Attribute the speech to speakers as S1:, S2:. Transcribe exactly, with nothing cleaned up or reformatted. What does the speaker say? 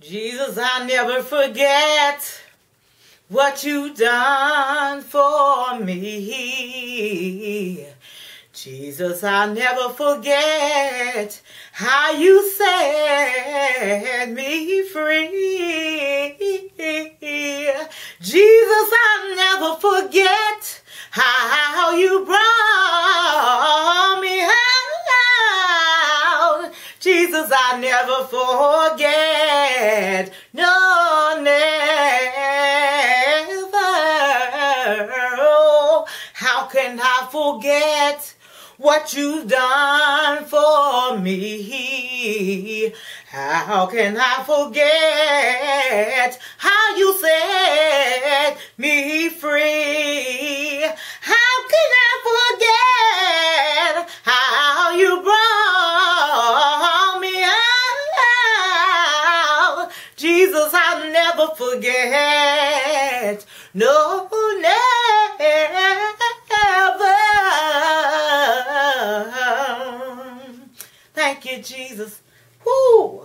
S1: Jesus, I'll never forget what you done for me. Jesus, I'll never forget how you set me free. Jesus, I'll never forget how you brought me out. Jesus, I'll never forget, no, never. Oh, how can I forget what you've done for me? How can I forget how you set me free? How can I forget how you brought me out? Jesus, I'll never forget, no, never. Thank you, Jesus. Woo!